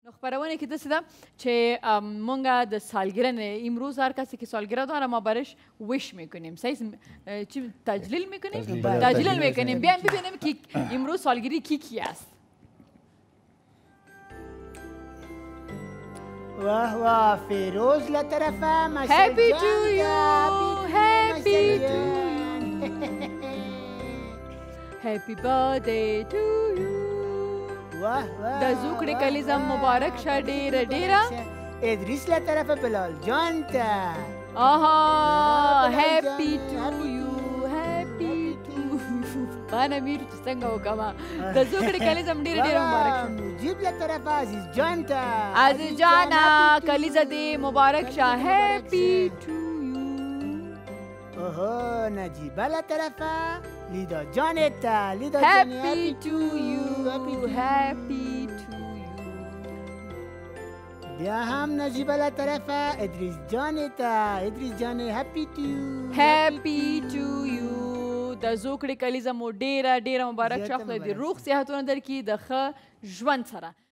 نو خپرونې کې داسې ده چې مونږ د سالگرد امروز هر کسی که سالگرد داره ما برش وش میکنیم صحیح چی تجلیل میکنیم تجلیل میکنیم بیایم ببینیم که امروز سالگری کی است. واه واه فیروز لطرفه Happy to you Happy to you Happy birthday to you واه واه د زوکړې کلیزه مبارک شه ډیره ډیره ادریس لطرفه بلال جان ته آها هپی ټو یو هپی ټو باندې میر چې څنګه وکما د زوکړې کلیزه ډیره ډیره مبارک شه مجيب لطرفه عزیز جان ته عزیز جانا کلیزه دې مبارک شه هپی ټو اوهو نجیبه لطرفه لیدا جان ته لیدا جان هپی ټو یو هپی ټو بیا هم نجیبه لطرفه ادریس جان ته ادریس جان هپی ټو هپی ټو یو د زوکړې کلیزه مو ډیره ډیره مبارک شه خدای دې روغ صحتونه درکړي د ښه ژوند سره